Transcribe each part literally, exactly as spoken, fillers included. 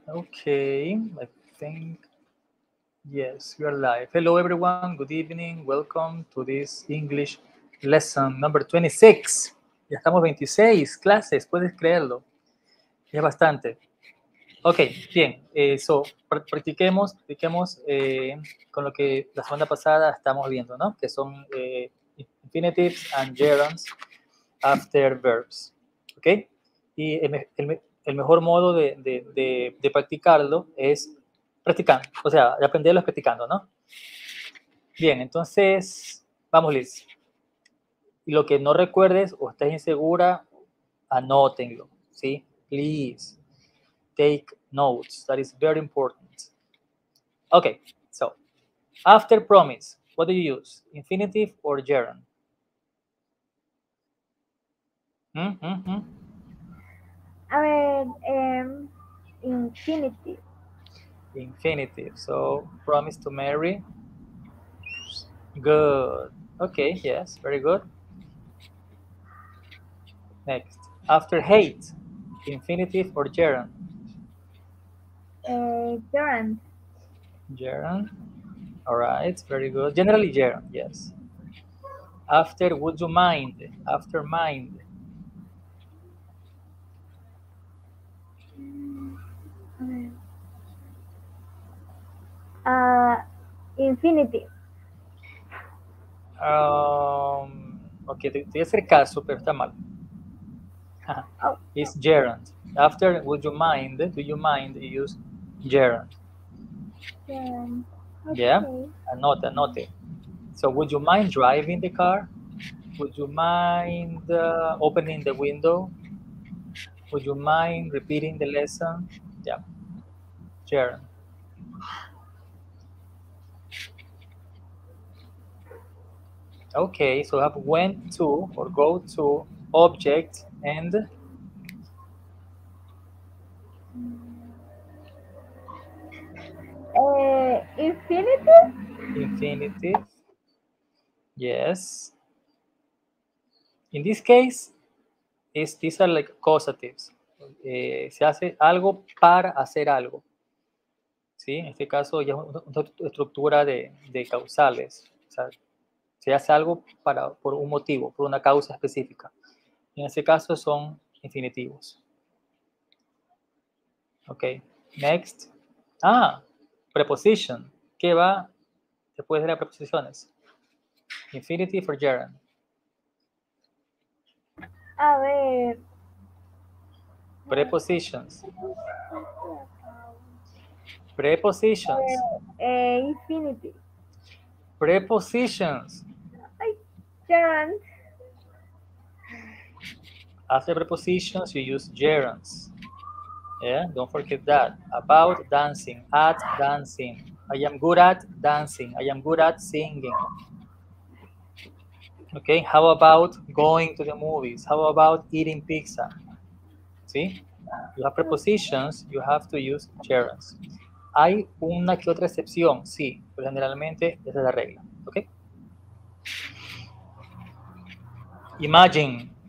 Okay, I think, yes, we are live. Hello, everyone. Good evening. Welcome to this English lesson number twenty-six. Ya estamos veintiséis clases, puedes creerlo. Es bastante. Ok, bien. Eh, so, pr- practiquemos, practiquemos eh, con lo que la semana pasada estamos viendo, ¿no? Que son eh, infinitives and gerunds after verbs. ¿Ok? Y el, me- el me- el mejor modo de, de- de- de practicarlo es practicando, o sea, de aprenderlo es practicando, ¿no? Bien, entonces, vamos, Liz. Y lo que no recuerdes o estés insegura, anótenlo, ¿sí? Please, take notes. That is very important. Okay, so, after promise, what do you use? Infinitive or gerund? Hmm, hmm, hmm. A ver, um, infinitive. Infinitive. So, promise to marry. Good. Okay, yes, very good. Next. After hate, infinitive or gerund? Uh, gerund. Gerund. All right, very good. Generally gerund, yes. After would you mind? After mind. Uh, infinitive. Um, ok, te, te voy a hacer caso, pero está mal. Oh, It's gerund. After would you mind, do you mind, you use gerund. gerund. Yeah? Okay. Anote, anote. So would you mind driving the car? Would you mind uh, opening the window? Would you mind repeating the lesson? Yeah, gerund. Okay, so have went to or go to object and Uh, infinitive. infinitive. Yes. In this case, is these are like causatives. Eh, se hace algo para hacer algo. ¿Sí? En este caso ya es una, una estructura de, de causales. O sea, se hace algo para, por un motivo, por una causa específica. En este caso son infinitivos. Ok. Next. Ah, preposition. ¿Qué va después de las preposiciones? Infinitive or gerund? A ver. Prepositions. Prepositions. Uh, infinitive. Prepositions. Ay, gerund. After prepositions, you use gerunds. Yeah, don't forget that. About dancing, at dancing. I am good at dancing. I am good at singing. Okay, how about going to the movies? How about eating pizza? See, you have prepositions, you have to use gerunds. Hay una que otra excepción, sí, pero generalmente esa es la regla. Okay. Imagine.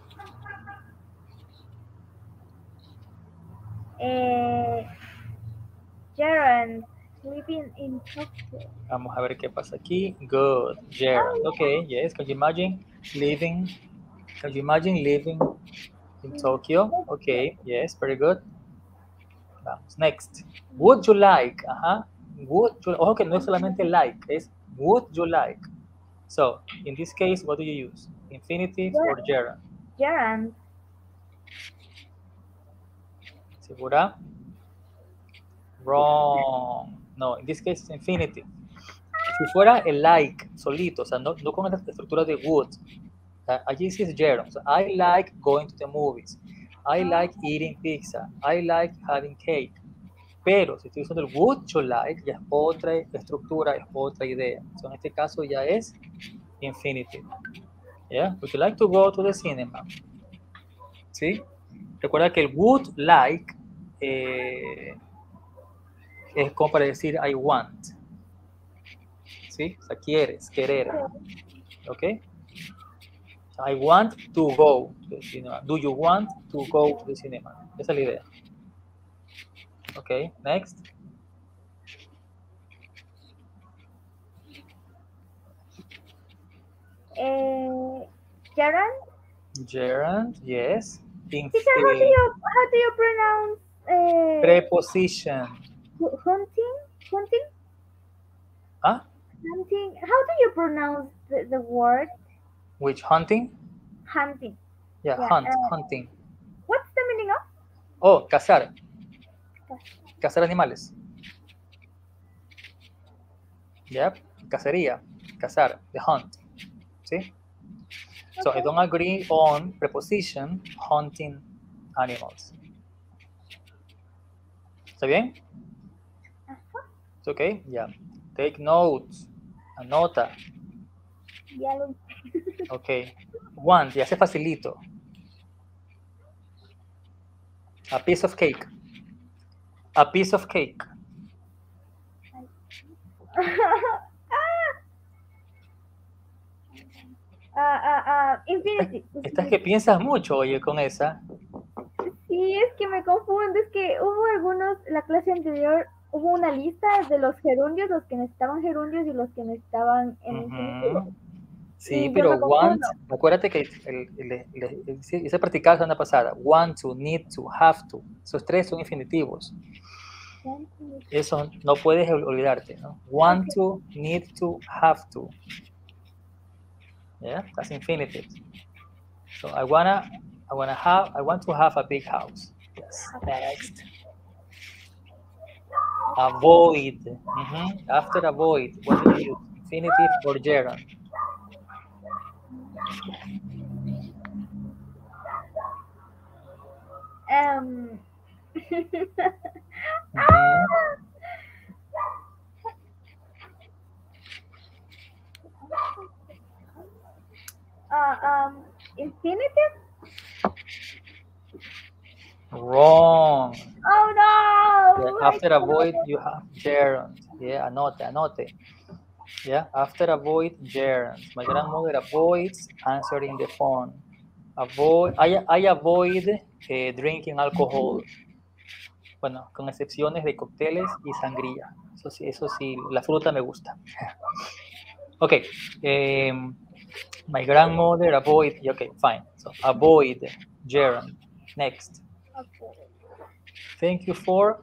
Uh, gerund. Living in Tokyo. Vamos a ver qué pasa aquí. Good, gerund. Oh, Okay, yes. Can you imagine living? Can you imagine living in Tokyo? Tokyo. Okay, yes, very good. Vamos, next. Would you like? Ajá. Would you, ojo que no es solamente like, es would you like. So, in this case, what do you use? Infinitive or gerund? Gerund. ¿Segura? Wrong. No, in this case, it's infinitive. Si fuera el like solito, o sea, no, no con la estructura de would, allí sí es gerund. So, I like going to the movies. I like eating pizza. I like having cake. Pero si estoy usando el would you like, ya es otra estructura, es otra idea. So, en este caso ya es infinitive. Yeah? Would you like to go to the cinema? ¿Sí? Recuerda que el would like eh, es como para decir I want. ¿Sí? O sea, quieres, querer. ¿Ok? I want to go to the cinema. Do you want to go to the cinema? Esa es la idea. Okay, next. Uh, gerund. Gerund, yes. In, Teacher, how do eh, you how do you pronounce uh, preposition. hu- hunting? Hunting? Huh? Hunting. How do you pronounce the, the word Which hunting? hunting? Yeah, Yeah. hunt, Uh, hunting. what's the meaning of? Oh, cazar. Cazar animales. Yep, cacería. Cazar, the hunt. See? So I Okay. don't agree on preposition hunting animals. ¿Está bien? It's okay? Yeah. Take notes. Anota. Ya lo Okay. Want, ya se facilito. A piece of cake. A piece of cake. Ah, ah, ah, infinity. Estás que piensas mucho, oye, con esa. Sí, es que me confundo, es que hubo algunos, la clase anterior hubo una lista de los gerundios, los que necesitaban gerundios y los que necesitaban en infinitivo. Ujú. Sí, Y yo pero me want, confundo. acuérdate que el, el, el, el- el- hice practicado la semana pasada. Want to, need to, have to. Esos tres son infinitivos. Eso no puedes ol- olvidarte, ¿no? Want Okay. to, need to, have to. Yeah, that's infinitive. So I wanna, I wanna have, I want to have a big house. Yes. Next. Avoid. Mhm. After avoid, what do you use? Infinitive or gerund? Um, Mhm. ah, um, infinitive? Wrong. Oh Yeah, no! I after avoid, can't. you have gerund. Yeah, anote, anote. Yeah, after avoid, gerund. My grandmother avoids answering the phone. Avoid, I, I avoid eh, drinking alcohol. Bueno, con excepciones de cócteles y sangría. Eso sí, eso sí, la fruta me gusta. Okay. Um, my grandmother avoid. Okay, fine. So avoid, gerund. Next. Okay. Thank you for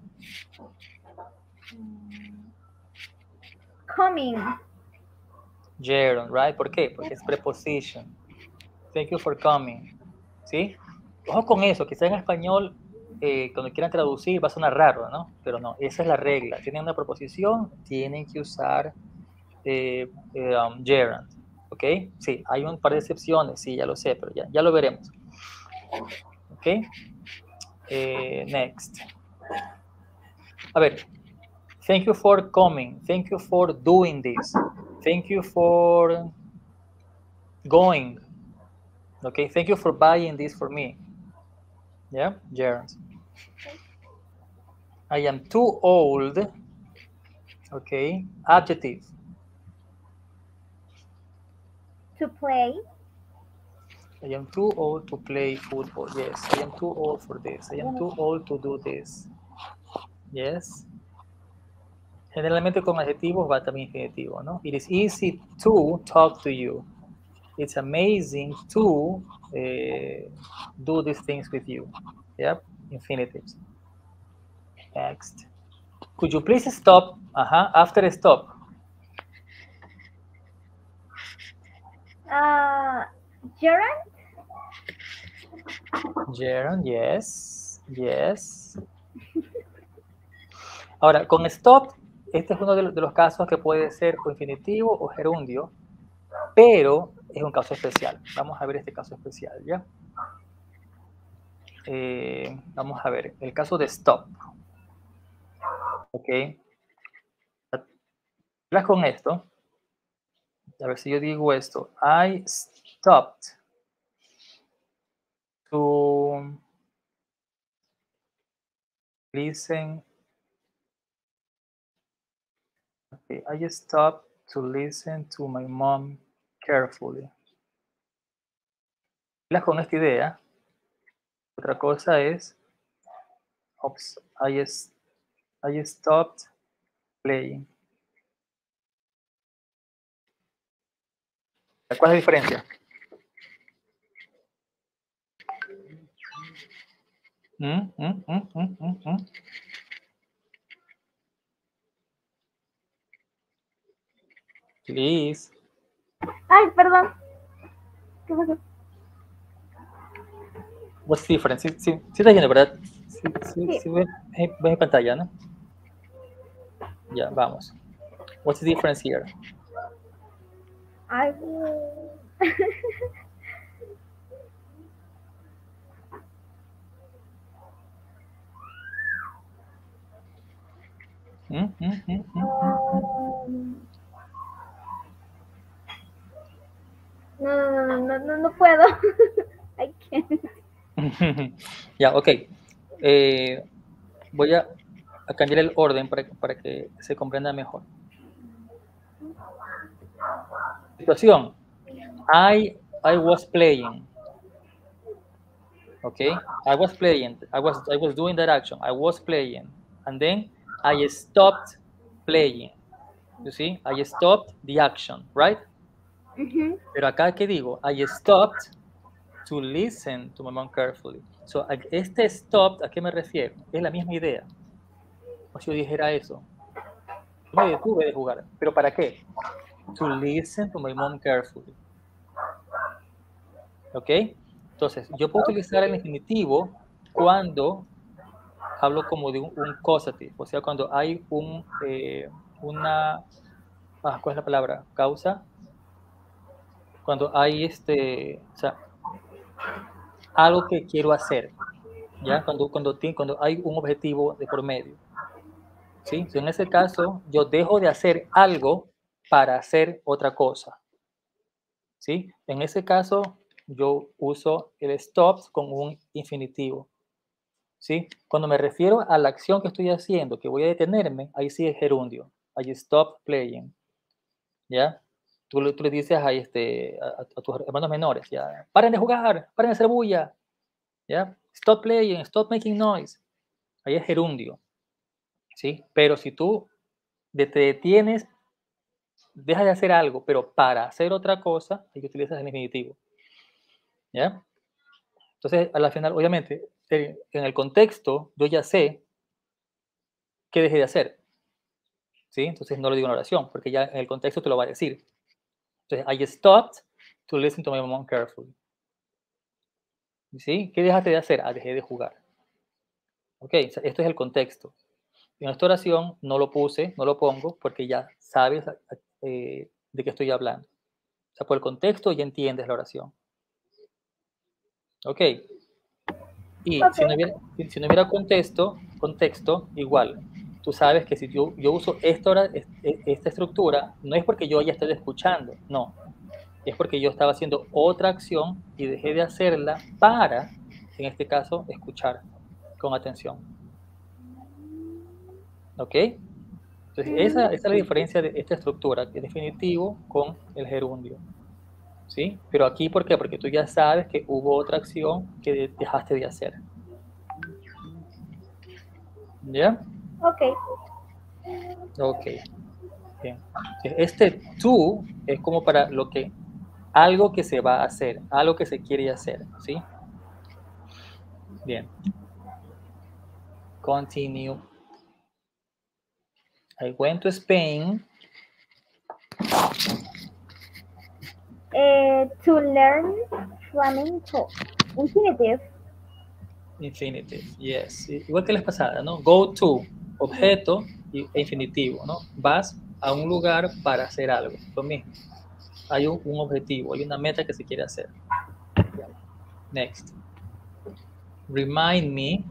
Coming. gerund, right? ¿Por qué? Porque es preposition. Thank you for coming. ¿Sí? Ojo con eso, quizá en español, eh, cuando quieran traducir, va a sonar raro, ¿no? Pero no, esa es la regla. Tienen una preposición, tienen que usar eh, eh, um, gerund. ¿Ok? Sí, hay un par de excepciones, sí, ya lo sé, pero ya, ya lo veremos. ¿Ok? Eh, next. A ver, thank you for coming. Thank you for doing this. Thank you for going. Okay, thank you for buying this for me. Yeah, gerund. I am too old. Okay, adjective. To play. I am too old to play football. Yes, I am too old for this. I am too old to do this. Yes. Generalmente con adjetivos va también infinitivo, ¿no? It is easy to talk to you. It's amazing to uh, do these things with you. Yep, infinitives. Next. Could you please stop? Uh-huh. After stop. Uh, gerund. Gerund, yes. Yes. Ahora, con stop, este es uno de los, de los casos que puede ser o infinitivo o gerundio, pero es un caso especial. Vamos a ver este caso especial, ¿ya? Eh, vamos a ver, el caso de stop. ¿Ok? Hablas con esto. A ver si yo digo esto. I stopped to listen. Okay, I stopped to listen to my mom carefully. Hablas con esta idea. Otra cosa es, oops, I I stopped playing. ¿Cuál es la diferencia? ¿Mm? ¿Mm? ¿Mm? ¿Mm? ¿Mm? ¿Mm? Please. Ay, perdón. ¿Qué pasó? What's the difference? Sí, sí, sí estás viendo, ¿verdad? Sí, sí, Sí. sí ves, ves mi pantalla, ¿no? Ya, vamos. What's the difference here? Ay. ¿Mm? ¿Mm? ¿Mm? ¿Mm? ¿Mm? Um, no, no, no, no, no, no puedo. I can't. Ya, ok. Eh, voy a, a cambiar el orden para, para que se comprenda mejor. Situación. I, I was playing. Okay, I was playing. I was, I was doing that action. I was playing. And then I stopped playing. You see, I stopped the action, right? Uh-huh. Pero acá, ¿qué digo? I stopped to listen to my mom carefully. So, este stop, ¿a qué me refiero? Es la misma idea. O si yo dijera eso, yo me detuve de jugar. ¿Pero para qué? To listen to my mom carefully. ¿Ok? Entonces, yo puedo utilizar el infinitivo cuando hablo como de un, un causative, o sea, cuando hay un, eh, una, ah, ¿cuál es la palabra? Causa. Cuando hay este, o sea, algo que quiero hacer, ¿ya? Cuando, cuando, cuando hay un objetivo de por medio, ¿sí? So, en ese caso, yo dejo de hacer algo para hacer otra cosa, ¿sí? En ese caso, yo uso el stop con un infinitivo, ¿sí? Cuando me refiero a la acción que estoy haciendo, que voy a detenerme, ahí sí es gerundio. I stop playing, ¿ya? Tú, tú le dices a, este, a, a tus hermanos menores, ¿ya? Paren de jugar, paren de hacer bulla, ¿ya? Stop playing, stop making noise. Ahí es gerundio, ¿sí? Pero si tú te detienes, dejas de hacer algo, pero para hacer otra cosa, ahí utilizas el infinitivo, ¿ya? Entonces, a la final, obviamente, en el contexto, yo ya sé qué dejé de hacer, ¿sí? Entonces no lo digo en oración, porque ya en el contexto te lo va a decir. Entonces, I stopped to listen to my mom carefully. ¿Sí? ¿Qué dejaste de hacer? Ah, dejé de jugar. Ok, esto es el contexto. En esta oración no lo puse, no lo pongo, porque ya sabes eh, de qué estoy hablando. O sea, por el contexto ya entiendes la oración. Ok. Y Okay. si no hubiera, si no hubiera contexto, contexto, igual. Tú sabes que si yo, yo uso esta, esta estructura, no es porque yo ya esté escuchando, no. Es porque yo estaba haciendo otra acción y dejé de hacerla para, en este caso, escuchar con atención. ¿Ok? Entonces, esa, esa es la diferencia de esta estructura, el definitivo con el gerundio. ¿Sí? Pero aquí, ¿por qué? Porque tú ya sabes que hubo otra acción que dejaste de hacer. ¿Ya? Ok. Ok. Bien. Este tú es como para lo que, algo que se va a hacer, algo que se quiere hacer, ¿sí? Bien. Continue. I went to Spain. Eh, to learn flamenco. Infinitive. Infinitive, yes. Igual que la pasada, ¿no? Go to, objeto y infinitivo, ¿no? Vas a un lugar para hacer algo, lo mismo. Hay un, un objetivo, hay una meta que se quiere hacer. Next. Remind me.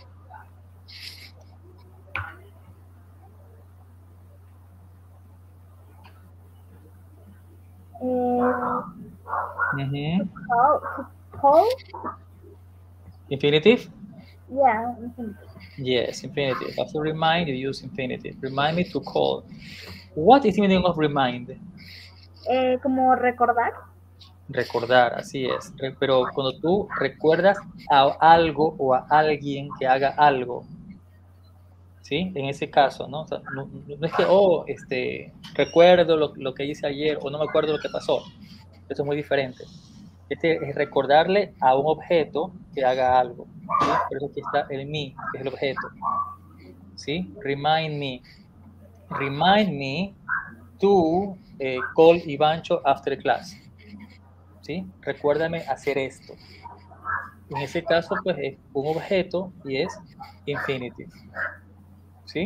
Eh, Uh-huh. call. To call. Infinitive? Yeah, infinitive. Yes, infinitive. After remind, you use infinitive. Remind me to call. What is the meaning of remind? Eh, como recordar. Recordar, así es. Pero cuando tú recuerdas a algo o a alguien que haga algo, ¿Sí? En ese caso, ¿no? O sea, no, no es que, oh, este, recuerdo lo, lo que hice ayer o no me acuerdo lo que pasó. Eso es muy diferente. Este es recordarle a un objeto que haga algo. ¿Sí? Por eso aquí está el me, que es el objeto. ¿Sí? Remind me. Remind me to eh, call Ivancho after class. ¿Sí? Recuérdame hacer esto. En ese caso, pues es un objeto y es infinitive. ¿Sí?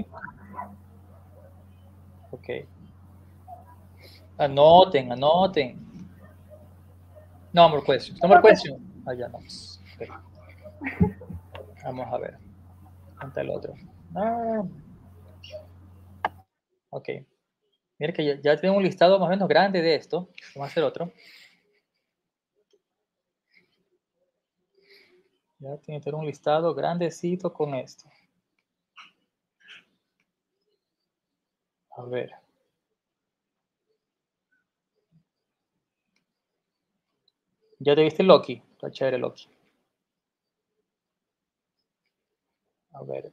Ok. Anoten, anoten. No more questions. No more questions. Ah, ya no. Okay. Vamos a ver. ¿Dónde el otro? Ah. Ok. Mira que ya, ya tengo un listado más o menos grande de esto. Vamos a hacer otro. Ya tiene que tener un listado grandecito con esto. A ver. ¿Ya te viste Loki? Está chévere Loki. A ver.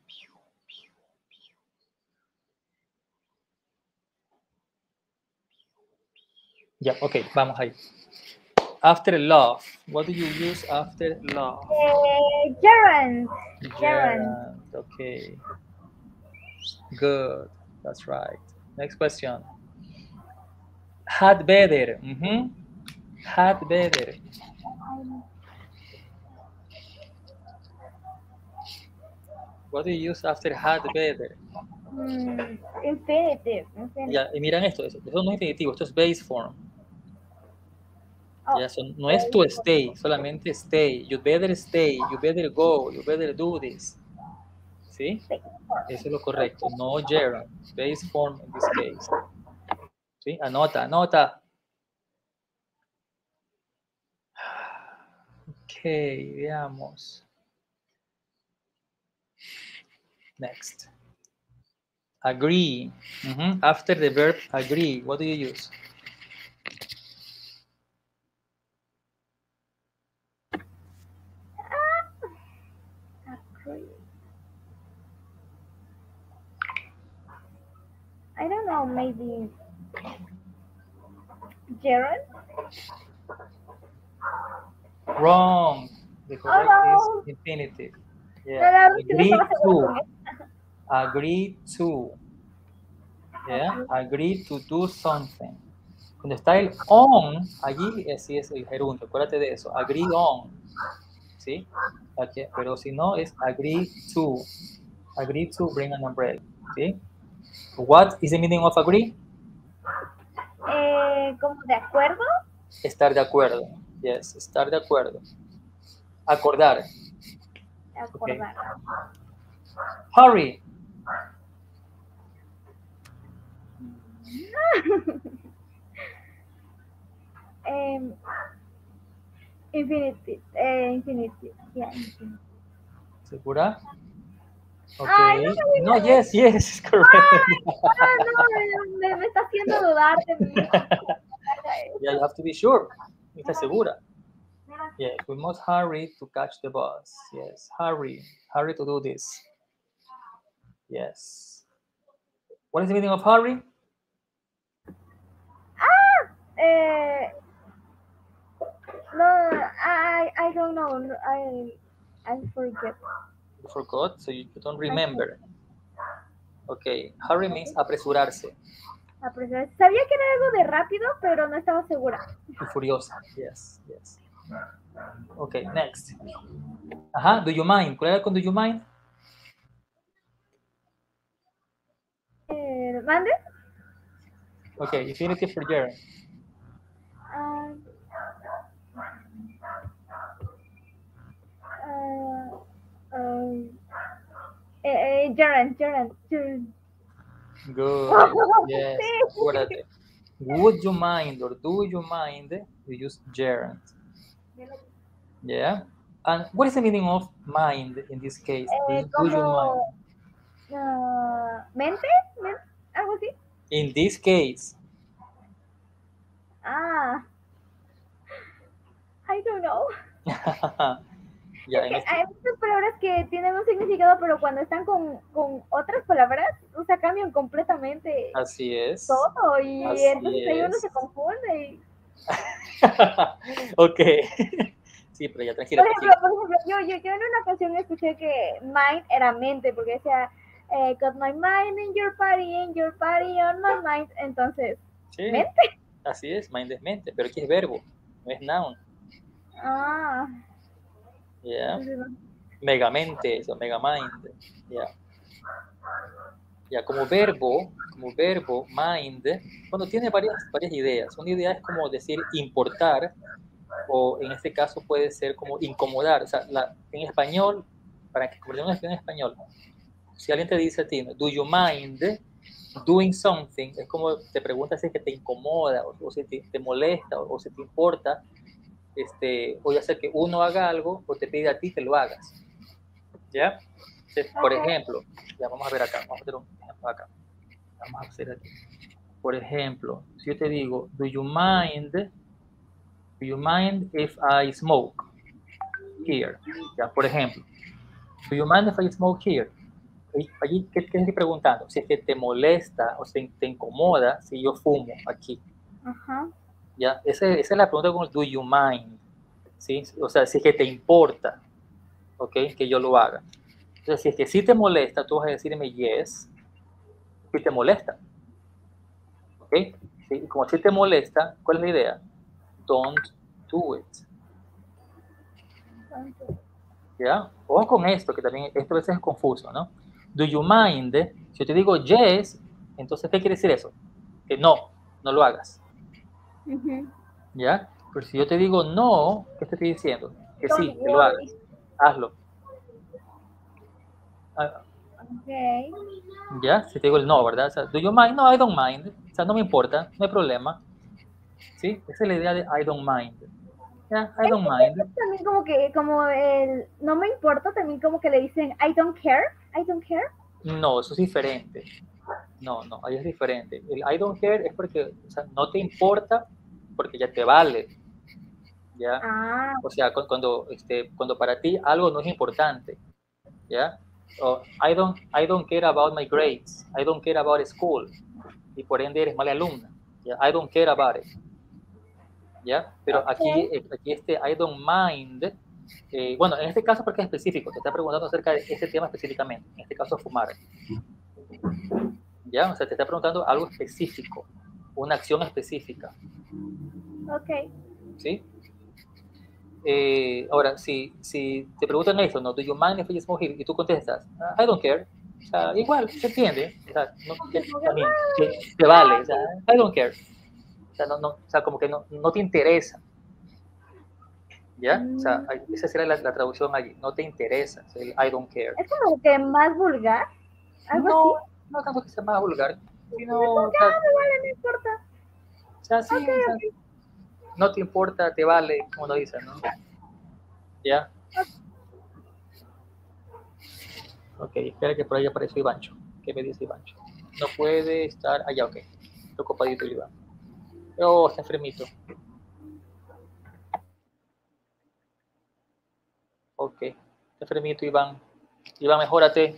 Ya, ok, vamos ahí. After love. What do you use after love? Eh, gerund. Gerund. Okay. Good. That's right. Next question. Had better. Mm-hmm. Had better. What do you use after had better? Mm, infinitive. infinitive. Ya, y miran esto, eso, eso no es infinitivo, esto es base form. Oh, Ya, son, no es to stay, solamente stay. You better stay, you better go, you better do this. ¿Sí? Eso es lo correcto, no gerund. Base form in this case. ¿Sí? Anota, anota. Ok, veamos. Next. Agree. Mm-hmm. After the verb agree, what do you use? I don't know, maybe gerund? Wrong. The correct Oh, is infinitive. no, Yeah. no, que no Agree estaba segura con to. eso. Agree to. Yeah. Okay. Agree to do something. Cuando está el on, allí sí es el gerundio. Acuérdate de eso. Agree on. ¿Sí? Aquí, pero si no, es agree to. Agree to bring an umbrella. ¿Sí? What is the meaning of agree? Eh, ¿como de acuerdo? Estar de acuerdo. Yes, estar de acuerdo. Acordar. Acordar. Okay. Hurry. eh, infinitive. Eh, infinitive. Yeah, infinitive. ¿Segura? Okay. Ay, no, me no, yes, yes, correct. Ay, no, no, me, me está haciendo dudar de mí. Yeah, you have to be sure. ¿Estás segura? Yes, we must hurry to catch the bus. Yes, hurry. Hurry to do this. Yes. What is the meaning of hurry? Ah, eh, no, I, I don't know. I, I forget. You forgot, so you don't remember. Okay, hurry means apresurarse. Apresurar. Sabía que era algo de rápido, pero no estaba segura. Y furiosa. Yes, yes. Okay, next. Ajá, do you mind? ¿Cuál era con do you mind? Eh, ¿Mande? Okay, infinitive for gerund. Um, uh, um, eh, eh, gerund, gerund, gerund. Good. Yes, acuérdate. Would you mind or do you mind? You use gerund. Yeah. And what is the meaning of mind in this case? Eh, Do, do you mind? como uh, mente, mente, algo así. In this case. Ah, I don't know. Ya, Es en que este, hay muchas palabras que tienen un significado, pero cuando están con, con otras palabras, o sea, cambian completamente así es. todo y Así entonces ahí uno es. se confunde. Y, Ok. Sí, pero ya tranquila, por ejemplo, tranquila. por ejemplo yo, yo, yo en una ocasión escuché que mind era mente, porque decía, eh, got my mind in your body, in your body on my mind. Entonces, Sí, mente. así es, mind es mente, pero aquí es verbo, no es noun. Ah, Ya, entonces, no. megamente, eso, megamind. Ya, ya, como verbo, como verbo, mind, bueno, tiene varias, varias ideas. Una idea es como decir importar, o en este caso puede ser como incomodar. O sea, la, en español, para que conversemos en español, si alguien te dice a ti, do you mind doing something, es como te pregunta si es que te incomoda o, o si te, te molesta o, o si te importa, este, o ya sea que uno haga algo o te pide a ti que lo hagas. ¿Ya? Entonces, por Okay. ejemplo, ya vamos a ver acá, vamos a hacer un ejemplo acá. Vamos a hacer aquí. Por ejemplo, si yo te digo, do you mind, do you mind if I smoke here? Ya, por ejemplo, do you mind if I smoke here? Allí, ¿qué, qué estoy preguntando? Si es que te molesta o se, te incomoda si yo fumo aquí. Ajá. ¿Ya? Esa, esa es la pregunta con el do you mind, ¿sí? O sea, si es que te importa, ¿ok? Que yo lo haga. Entonces, si es que sí te molesta, tú vas a decirme yes, si te molesta, ¿ok? ¿Sí? Como si te molesta, ¿cuál es la idea? Don't do it, ¿ya? Ojo con esto, que también esto a veces es confuso, ¿no? Do you mind? Si yo te digo yes, entonces, ¿qué quiere decir eso? Que no, no lo hagas, Uh-huh. ¿ya? Pero si yo te digo no, ¿qué te estoy diciendo? Que Don't sí, que lo worry. hagas, hazlo. Okay. ¿Ya? Si te digo el no, ¿verdad? O sea, do you mind? No, I don't mind. O sea, no me importa, no hay problema. ¿Sí? Esa es la idea de I don't mind. ¿Ya? I don't mind. También como que, como el, no me importa, también como que le dicen, I don't care, I don't care. No, eso es diferente. No, no, ahí es diferente. El I don't care es porque, o sea, no te importa porque ya te vale. ¿Ya? Ah, O sea, cuando, este, cuando para ti algo no es importante. ¿Ya? O, I don't, I don't care about my grades. I don't care about school. Y por ende eres mala alumna. ¿Ya? I don't care about it. ¿Ya? Pero aquí, okay. aquí este I don't mind, eh, bueno, en este caso porque es específico, te está preguntando acerca de este tema específicamente, en este caso fumar, ¿ya? O sea, te está preguntando algo específico, una acción específica, Ok. ¿sí? Eh, ahora, si, si te preguntan eso, ¿no? Do you mind if I smoke here? Y tú contestas, I don't care, o sea, igual, se entiende, o sea, no, que, también, que te vale, o sea, I don't care, o sea, no, no, o sea como que no, no te interesa. ¿Ya? O sea, Mm, esa sería la, la traducción allí. No te interesa, el I don't care. es como que más vulgar, algo así. No, no tanto que sea más vulgar, sino, Es como o que, sea, ah, me vale, no importa. o sea, sí, Ok, o sea, ok. no te importa, te vale, como lo dicen, ¿no? ¿Ya? Ok, espera que por ahí apareció Ivancho. ¿Qué me dice Ivancho? No puede estar allá, ok. Está ocupadito el Iván. Oh, está enfermito. Ok, está enfermito Iván. Iván, mejórate.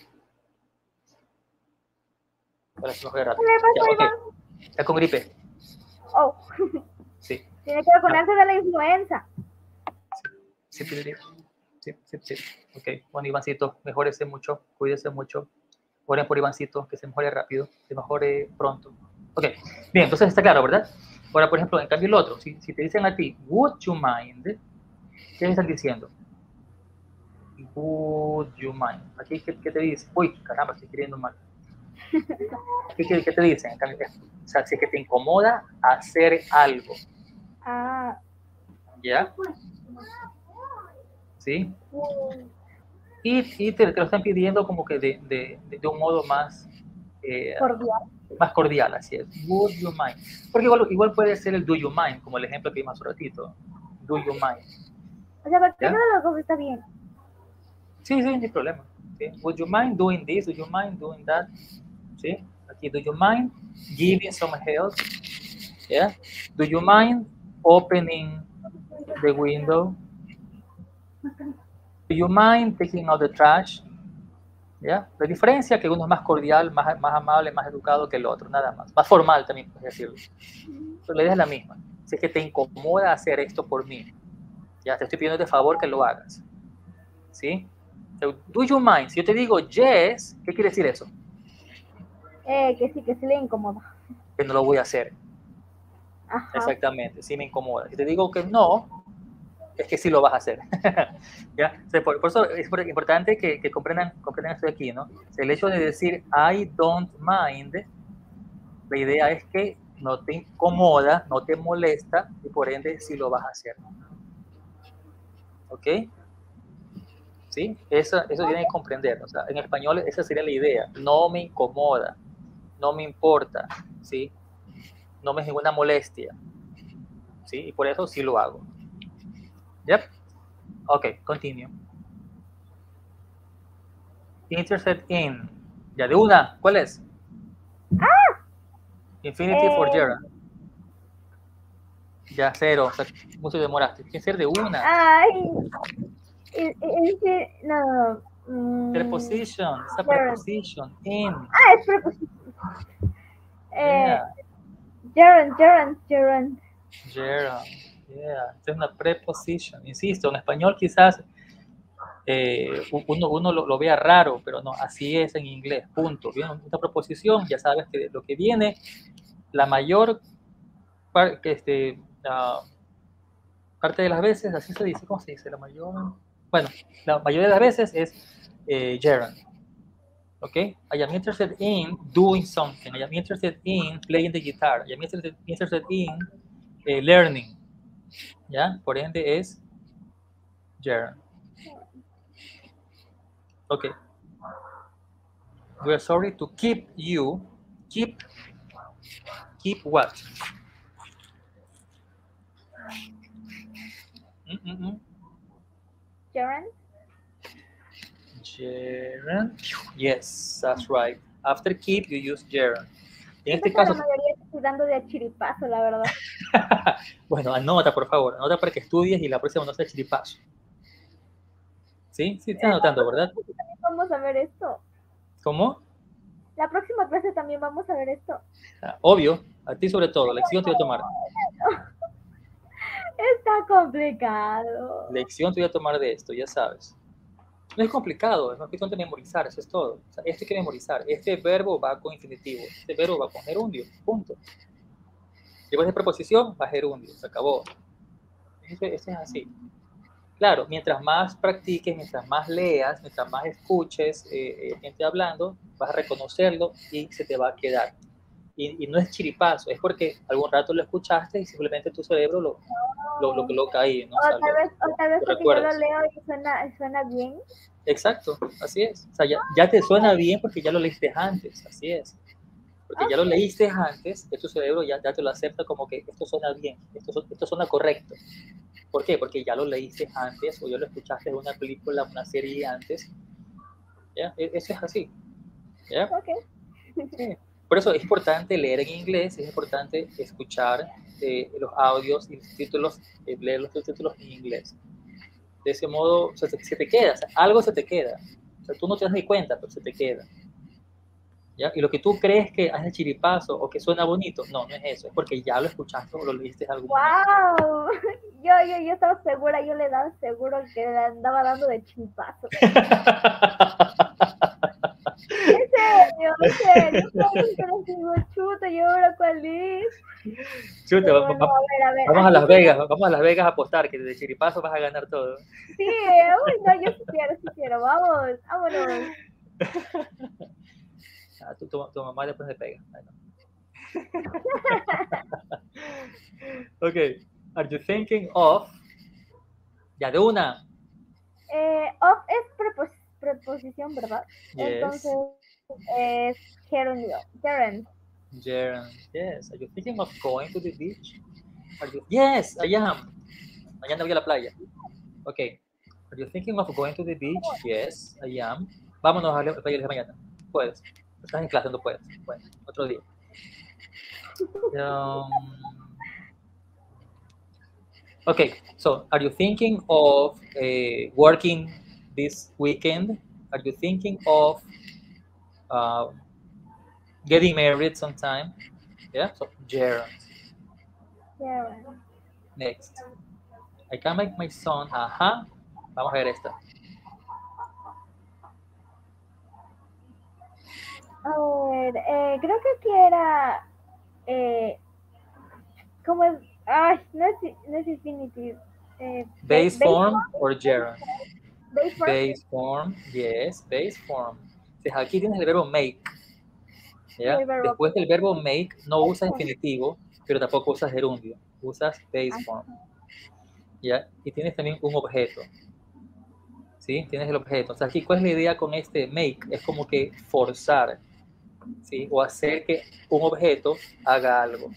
Para que nos vea ¿Qué rápido. le Ya, pasó, ok. Iván? Está con gripe. Oh, Sí. tiene que Ya. vacunarse de la influenza. Sí, sí, sí. Sí, sí, sí. Ok, bueno, Ivancito, mejórese mucho, cuídese mucho. Oren por Ivancito, que se mejore rápido, que mejore pronto. Ok, bien, entonces está claro, ¿verdad? Ahora, por ejemplo, en cambio el otro, si, si te dicen a ti, would you mind, ¿qué están diciendo? Would you mind. Aquí, ¿qué, qué te dice? Uy, caramba, estoy escribiendo mal. ¿Qué, qué, qué te dicen? O sea, si es que te incomoda hacer algo, Ah. ¿ya? ¿Sí? Uh, Y, y te, te, lo están pidiendo como que de, de, de, de un modo más, eh, cordial. más cordial, así es. Would you mind? Porque igual, igual puede ser el do you mind, como el ejemplo que vimos hace un ratito. Do you mind? O sea, cualquiera ¿Ya? de los dos está bien. Sí, sí, no hay problema. ¿Sí? Would you mind doing this? Would you mind doing that? ¿Sí? Aquí, do you mind giving some help? ¿Yeah? Do you mind opening the window? Do you mind taking out the trash? ¿Ya? La diferencia es que uno es más cordial, más, más amable, más educado que el otro, nada más. Más formal también, puedes decirlo. Pero la idea es la misma. Si es que te incomoda hacer esto por mí, ya te estoy pidiendo de favor que lo hagas. ¿Sí? So, do you mind? Si yo te digo yes, ¿qué quiere decir eso? Eh, que sí, que sí le incomoda. Que no lo voy a hacer. Ajá. Exactamente, sí me incomoda. Si te digo que no, es que sí lo vas a hacer. ¿Ya? O sea, por, por eso es importante que, que comprendan, comprendan esto de aquí, ¿no? O sea, el hecho de decir I don't mind, la idea es que no te incomoda, no te molesta y por ende sí lo vas a hacer. ¿Ok? ¿Sí? Eso, eso tienen que comprender. O sea, en español esa sería la idea. No me incomoda, no me importa, ¿sí? No me es ninguna molestia, ¿sí? Y por eso sí lo hago. Yep. Ok, continue. Interested in. Ya de una, ¿cuál es? ¡Ah! Infinitive Eh, for gerund. Ya cero, o sea, mucho demoraste. Tiene que ser de una. Ay, es, es, no, no. Preposition, esa gerund. preposition, in. Ah, es preposición. Eh, Yeah. gerund, gerund, gerund. Gerund, yeah. Esta es una preposition. Insisto, en español quizás eh, uno, uno lo, lo vea raro, pero no, así es en inglés, punto. Viene una preposición, ya sabes que lo que viene, la mayor parte, este, uh, parte de las veces, así se dice, ¿cómo se dice? La mayor, bueno, la mayoría de las veces es eh, gerund. ¿Ok? I am interested in doing something. I am interested in playing the guitar. I am interested, interested in eh, learning. ¿Ya? Por ende es gerund. Ok. We are sorry to keep you. Keep. Keep what? Mm-mm-mm. Gerund. Gerund. Yes, that's right. After keep, you use gerund. En este Siento que caso, la mayoría estoy dando de chiripazo, la verdad. bueno, anota, por favor. Anota para que estudies y la próxima no sea chiripazo. ¿Sí? Sí, estás anotando, ¿verdad? También vamos a ver esto. ¿Cómo? La próxima clase también vamos a ver esto. Ah, obvio, a ti sobre todo. Lección te voy a tomar. Está complicado. Lección te voy a tomar de esto, ya sabes. No es complicado, es una cuestión de memorizar, eso es todo. O sea, esto hay que memorizar. Este verbo va con infinitivo, este verbo va con gerundio, punto. Después de preposición, va gerundio, se acabó. Esto, esto es así. Claro, mientras más practiques, mientras más leas, mientras más escuches eh, eh, gente hablando, vas a reconocerlo y se te va a quedar. Y, y no es chiripazo, es porque algún rato lo escuchaste y simplemente tu cerebro lo, lo, lo coloca ahí, ¿no? O, o, sea, tal lo, vez, o tal vez lo porque yo lo recuerdas. leo y suena, suena bien. Exacto, así es. O sea, ya, ya te suena bien porque ya lo leíste antes, así es. Porque okay. Ya lo leíste antes, que tu cerebro ya, ya te lo acepta como que esto suena bien, esto, esto suena correcto. ¿Por qué? Porque ya lo leíste antes o ya lo escuchaste en una película, una serie antes. ¿Ya? Eso es así. ¿Ya? Okay. Sí. Por eso es importante leer en inglés, es importante escuchar eh, los audios y los títulos, eh, leer los títulos en inglés. De ese modo, o sea, se, se te queda, o sea, algo se te queda. O sea, tú no te das ni cuenta, pero se te queda. ¿Ya? Y lo que tú crees que hace chiripazo o que suena bonito, no, no es eso, es porque ya lo escuchaste o lo leíste en algún momento. ¡Wow! Yo, yo, yo estaba segura, yo le daba seguro que le andaba dando de chiripazo. En serio, en serio, pero digo, chuta, ¿y ahora cuál es? Chuta, vamos, bueno, a ver, a ver, vamos a Las Vegas, que... vamos a Las Vegas a apostar que de chiripazo vas a ganar todo. Sí, uy, no, yo sí quiero, sí quiero, vamos, vámonos. Ah, tu, tu, tu mamá después me pega. Bueno. Ok, are you thinking of? Ya de una. Eh, of es prepos preposición, ¿verdad? Yes. Entonces es gerundio. Gerund. Gerund. Yes. Are you thinking of going to the beach? Are you... Yes, I am. Mañana voy a la playa. Ok. Are you thinking of going to the beach? Yes, I am. Vámonos a la playa de mañana. Puedes. Estás en clase, no puedes. Bueno, otro día. Um, okay, so are you thinking of uh, working this weekend? Are you thinking of uh, getting married sometime? Yeah, so gerund. Gerund. Next. I can make my son. Ajá. Vamos a ver esta. A ver, eh, creo que aquí era. Eh, ¿Cómo es? Ay, no es, no es infinitive. Eh, Base ba- form or gerund? Base form. Base form, yes, base form. Entonces, aquí tienes el verbo make. ¿Ya? Y el verbo Después del verbo make no usas infinitivo, pero tampoco usas gerundio. Usas base form. ¿Ya? Y tienes también un objeto. ¿Sí? Tienes el objeto. O sea, aquí, ¿cuál es la idea con este make? Es como que forzar, ¿sí? O hacer que un objeto haga algo.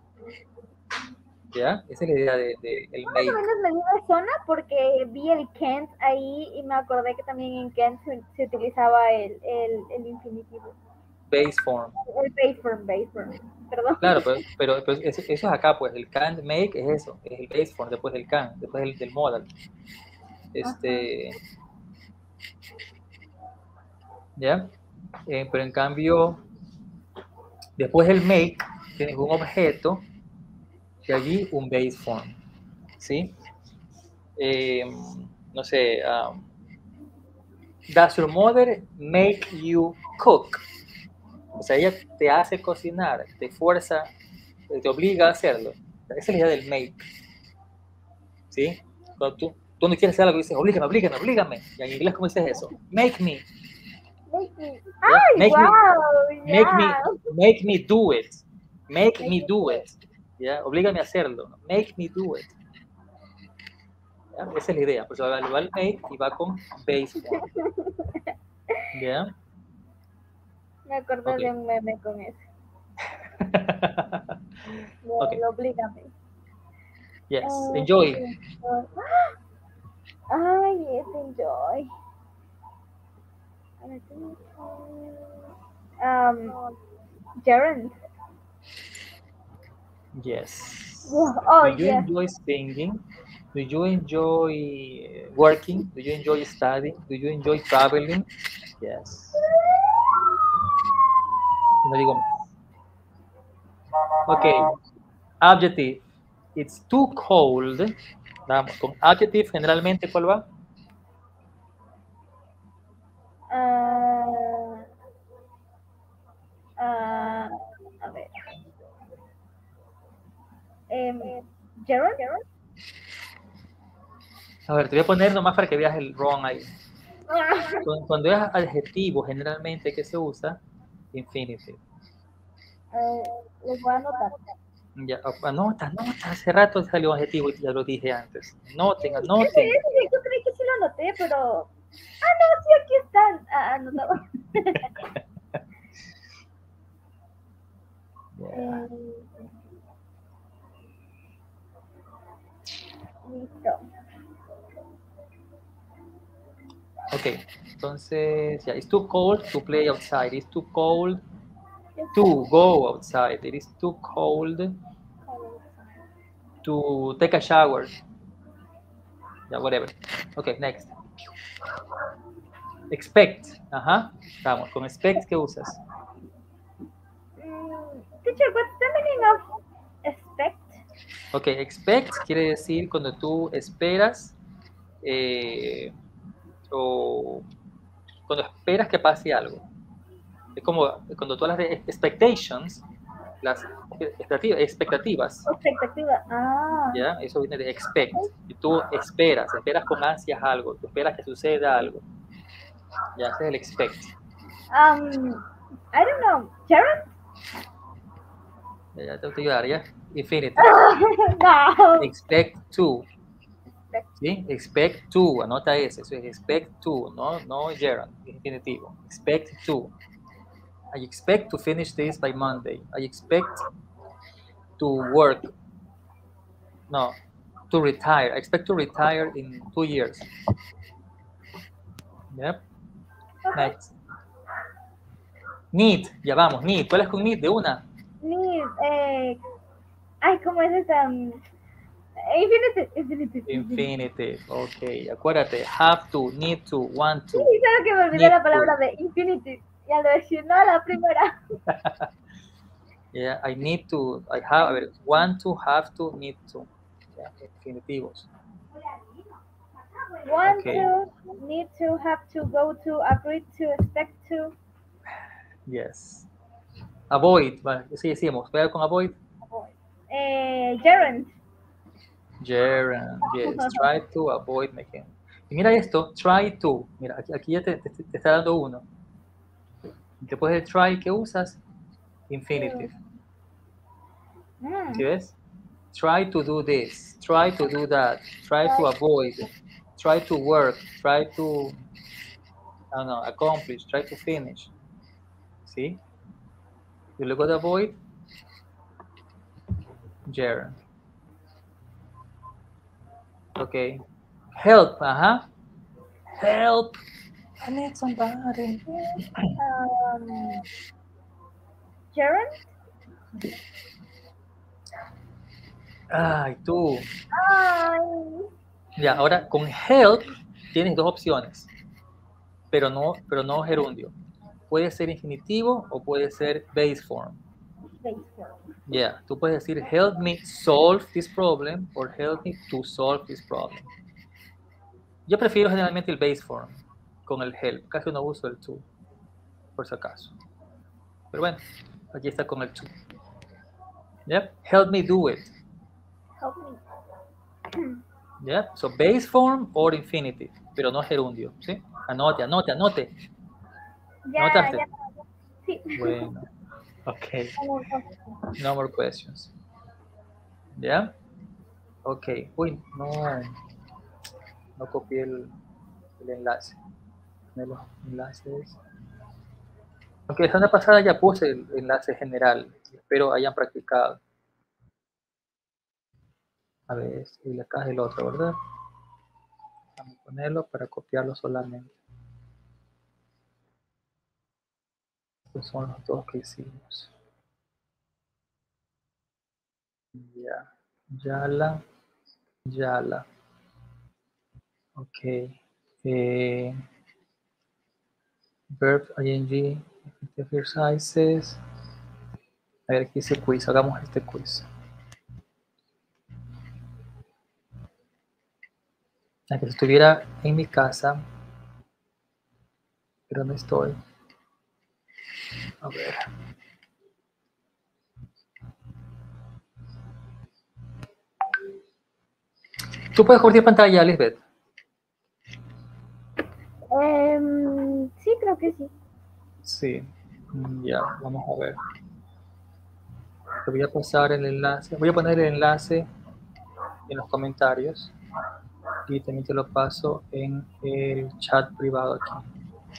¿Ya? Esa es la idea de, de el Más make. o menos me dio una zona porque vi el can't ahí y me acordé que también en can't se, se utilizaba el, el, el infinitivo. Base form. El base form, base form. Perdón. Claro, pero, pero, pero eso, eso es acá, pues el can't make es eso, es el base form, después del can, después del, del modal. Este, ¿ya? Eh, pero en cambio, después del make, tienes un objeto y allí un base form, ¿sí? Eh, no sé, um, does your mother make you cook? O sea, ella te hace cocinar, te fuerza, te obliga a hacerlo. Esa es la idea del make, ¿sí? Cuando tú, tú no quieres hacer algo, dices, oblígame, oblígame, oblígame. Y en inglés, ¿cómo dices eso? Make me. Make me. ¡Ay, make wow! Me, Yeah. make, me, make me do it. Make, make me do it. ¿Ya? Oblígame a hacerlo. Make me do it. ¿Ya? Esa es la idea. Pues va, va el make y va con base form. ¿Ya? Me acordé Okay. de un meme con eso. Okay. Oblígame. Yes. Uh, Enjoy. Ay, yes, enjoy. Um, gerund. Yes. Oh, Do you yeah. enjoy singing? Do you enjoy working? Do you enjoy studying? Do you enjoy traveling? Yes. No digo más. Okay. Adjective. It's too cold. Vamos, con adjective generalmente, ¿cuál va? Uh, uh, a ver. Um, gerund. A ver, te voy a poner nomás para que veas el wrong ahí. Cuando, cuando es adjetivo, generalmente, ¿qué se usa? Infinitive. Uh, lo voy a anotar. Ya, anota, anota. Hace rato salió adjetivo y ya lo dije antes. Anoten, anoten. Sí, sí, sí, yo creí que sí lo anoté, pero... Ah, no, sí, aquí están. Ah, anotado. Yeah. Listo. Ok, entonces, yeah, it's too cold to play outside. It's too cold to go outside. It is too cold to take a shower. Yeah, whatever. Okay, next. Expect. Ajá. Vamos, con expect, ¿qué usas? Mm, teacher, what's the meaning of expect? Ok, expect quiere decir cuando tú esperas eh, o cuando esperas que pase algo. Es como cuando tú hablas de expectations, las expectativas. Expectativas. Expectativa. Ah. ¿Ya? Eso viene de expect. Y tú esperas, esperas con ansias algo, tú esperas que suceda algo. Ya, ese es el expect. Um, I don't know. Gerund? Ya te voy a ayudar, ¿ya? Infinitive. No. Expect to. ¿Sí? Expect to, anota ese, eso es expect to, no, no gerund, es infinitivo. Expect to. I expect to finish this by Monday. I expect to work. No, to retire. I expect to retire in two years. Yep. Next. Need, ya vamos, need. ¿Cuál es con need? De una. Need, eh, ay, ¿cómo es esa? Infinitive, infinitive. Infinitive, ok. Acuérdate, have to, need to, want to. Sí, solo que me olvidé need la palabra to. de infinitive. Ya lo decía, no, la primera. Yeah, I need to, I have, a ver, want to, have to, need to. Yeah, infinitivos. Want Okay. to, need to, have to, go to, agree to, expect to. Yes. Avoid, vale, sí decimos, voy a ver con avoid. Eh, gerund. Gerund, yes. Try to avoid making. Y mira esto, try to. Mira, aquí, aquí ya te, te, te está dando uno. Después del try, ¿qué usas? Infinitive. Mm. ¿Sí ves? Try to do this. Try to do that. Try to avoid. Try to work. Try to, I don't know, accomplish. Try to finish. ¿Sí? Y luego de avoid, gerund. Ok. Help, ajá. Help. I need somebody. Um, gerund. Ay, tú. Ay. Ya, ahora con help tienes dos opciones, pero no, pero no gerundio. Puede ser infinitivo o puede ser base form. Base form. Ya, yeah. Tú puedes decir help me solve this problem or help me to solve this problem. Yo prefiero generalmente el base form con el help. Casi no uso el to, por si acaso. Pero bueno, aquí está con el to. Yep. Help me do it. Help me. Yep. So base form or infinitive, pero no gerundio. ¿Sí? Anote, anote, anote. Ya, ¿Anotaste? ya. Sí. Bueno. Ok. No more questions. ¿Ya? Ok. Uy, no. No copié el, el enlace. De los enlaces. Aunque la semana pasada ya puse el enlace general. Espero hayan practicado. A ver, y acá es el otro, ¿verdad? Vamos a ponerlo para copiarlo solamente. Estos son los dos que hicimos. Ya. Yala. Yala. Ok. Eh, verb, ing, exercises. A ver, aquí dice quiz. Hagamos este quiz. La que si estuviera en mi casa, pero no estoy. A ver. ¿Tú puedes compartir pantalla, Lisbeth? Um, sí, creo que sí. Sí. Ya, vamos a ver. Te voy a pasar el enlace. Voy a poner el enlace en los comentarios. Y también te lo paso en el chat privado aquí.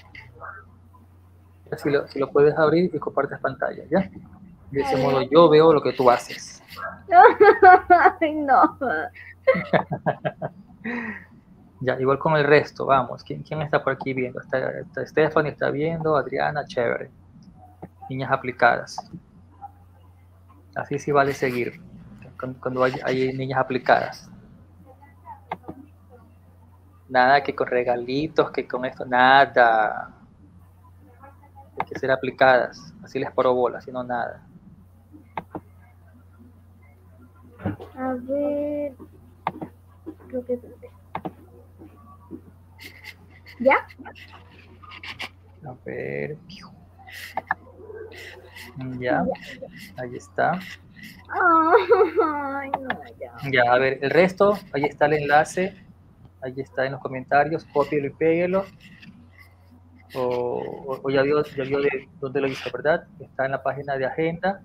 Si lo, si lo puedes abrir y compartes pantalla, ¿ya? De ese modo yo veo lo que tú haces. Ay, no. Ya, igual con el resto, vamos. ¿Quién, quién está por aquí viendo? Está, está Stephanie, está viendo, Adriana, chévere. Niñas aplicadas. Así sí vale seguir, cuando, cuando hay, hay niñas aplicadas. Nada que con regalitos, que con esto, nada. Hay que ser aplicadas. Así les paro bola, si no nada. A ver. Creo que es este. ¿Ya? A ver. Ya, ahí está. Ay, no, ya. Ya, a ver, el resto, ahí está el enlace. Ahí está en los comentarios. Cópielo y péguelo. O, o, o ya vio, ya vio de dónde lo hizo, ¿verdad? Está en la página de agenda.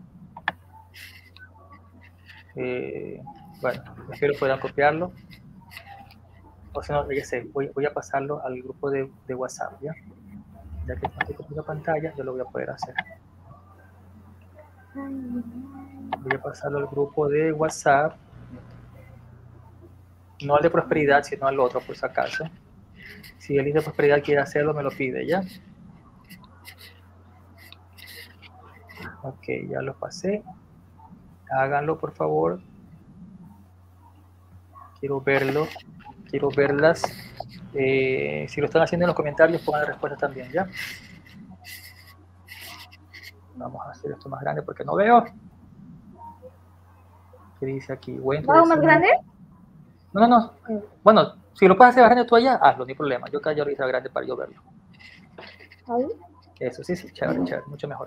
Eh, bueno, espero puedan copiarlo. O si no, ya sé, voy, voy a pasarlo al grupo de, de WhatsApp, ¿ya? Ya que no estoy copiando pantalla, yo lo voy a poder hacer. Voy a pasarlo al grupo de WhatsApp. No al de prosperidad, sino al otro, por si acaso. Si el de prosperidad quiere hacerlo, me lo pide, ¿ya? Ok, ya lo pasé. Háganlo, por favor. quiero verlo, quiero verlas. Eh, si lo están haciendo en los comentarios, pongan la respuesta también, ¿ya? Vamos a hacer esto más grande porque no veo. ¿Qué dice aquí? ¿Algo más grande? No, no, no. Bueno, si lo puedes hacer más grande tú allá, hazlo, no hay problema. Yo acá ya lo hice grande para yo verlo. ¿Ahí? Eso, sí, sí, chévere, chévere, mucho mejor.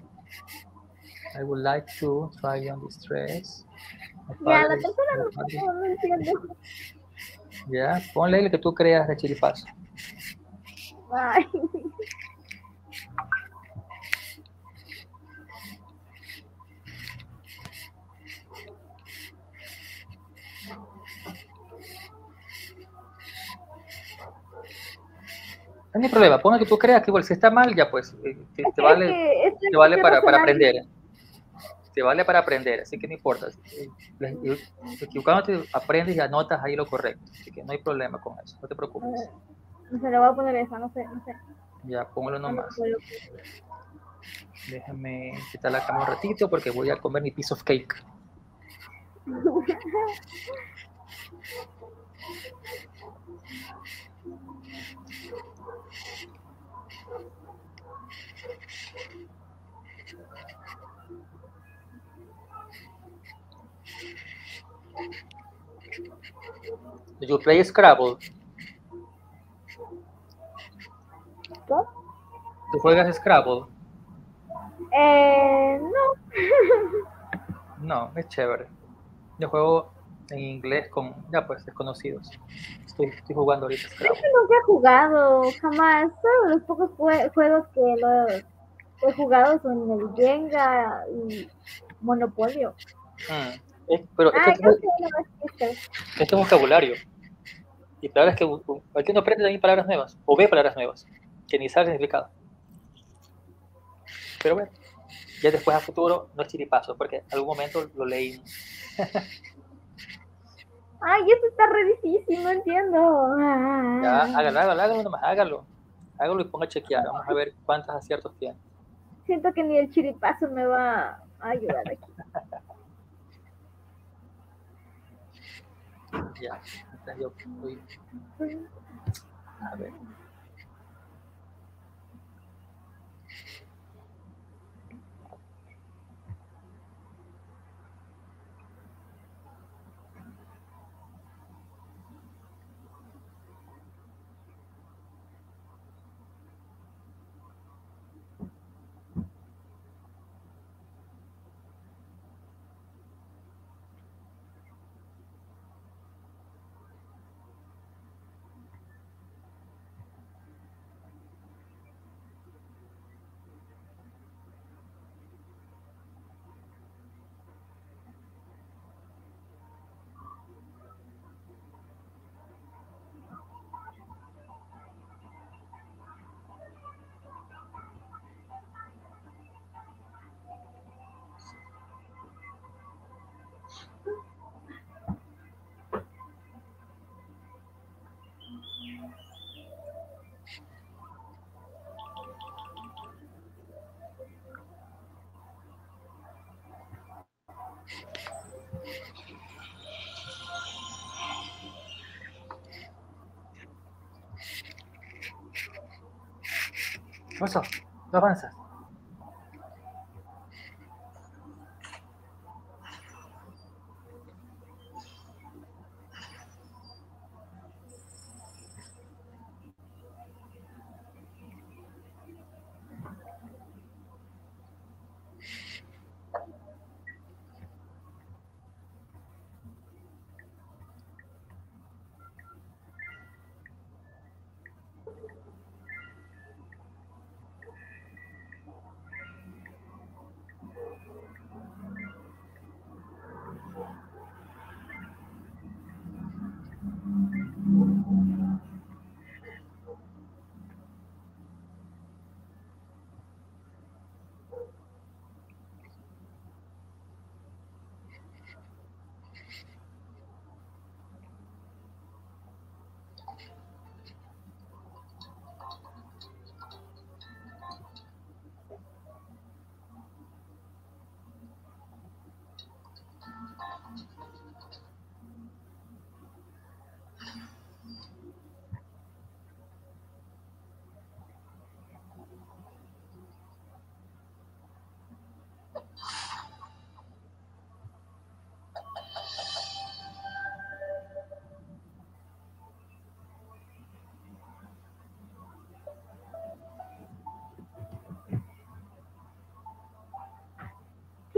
I would like to try on this dress. Ya, la tercera no, no entiendo. Ya, ponle el que tú creas de chiripazo. Ay. No hay problema, ponle que tú creas que igual si está mal, ya pues, eh, te, te Es vale, que estoy te vale para, para razonando. aprender. Te vale para aprender, así que no importa. Eh, Equivocándote, aprendes y anotas ahí lo correcto. Así que no hay problema con eso, no te preocupes. No sé, le voy a poner esa, no sé, no sé. Ya, póngalo No nomás. puedo. Déjame quitar la cámara un ratito porque voy a comer mi piece of cake. Do you play Scrabble? ¿Qué? ¿Tú juegas Scrabble? Eh, no. No, es chévere. Yo juego en inglés con, ya pues, desconocidos. Estoy, estoy jugando ahorita Es Scrabble. que nunca he jugado, jamás. Solo los pocos jue- juegos que lo he jugado son el Jenga y Monopolio. Mm, es- pero es que Ah, esto, creo que una vez que esto es vocabulario. Y palabras que aquí no aprende también palabras nuevas. O ve palabras nuevas. Que ni sabe el significado. Pero bueno, ya después a futuro no es chiripazo, porque en algún momento lo leí. Ay, esto está re difícil, no entiendo. Ya, Ah. hágalo, hágalo, hágalo nomás, hágalo. Hágalo y ponga a chequear. Vamos a ver cuántos aciertos tiene. Siento que ni el chiripazo me va a ayudar aquí. Ya, entonces yo voy a ver. ¿Qué pasó? No avanzas.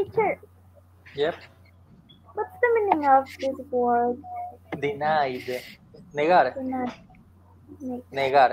Teacher, Yep. what's the meaning of this word? Denied. Negar. Denied. Negar.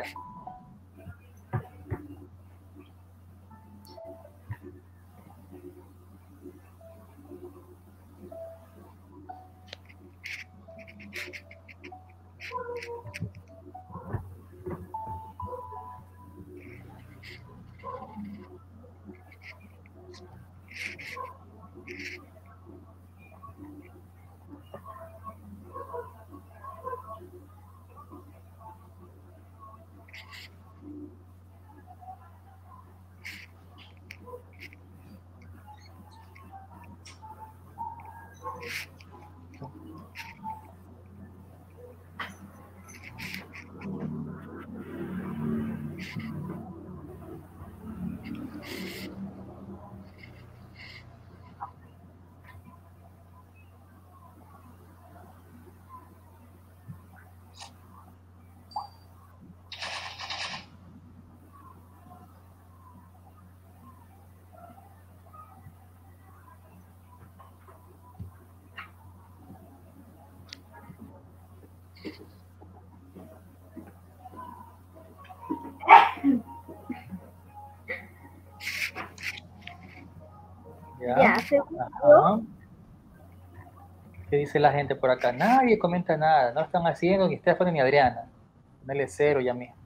Ya. Ya, seguro. Ajá. ¿Qué dice la gente por acá? Nadie comenta nada. No lo están haciendo ni Stephanie ni Adriana. Dale cero ya mismo.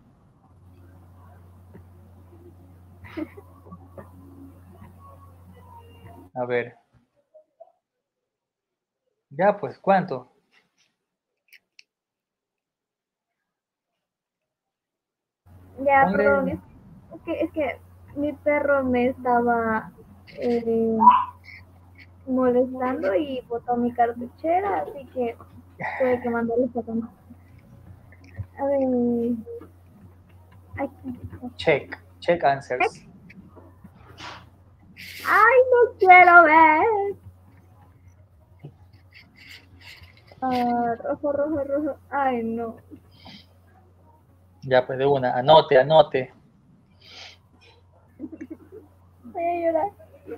A ver. Ya, pues, ¿cuánto? Ya, Ponle- perdón, es, es que, es que mi perro me estaba eh, molestando y botó mi cartuchera, así que tuve que mandarle esta toma. A ver. Aquí. Check. Check answers. ¡Ay, no quiero ver! Ah, rojo, rojo, rojo. Ay, no. Ya, pues de una. Anote, anote. Voy a llorar.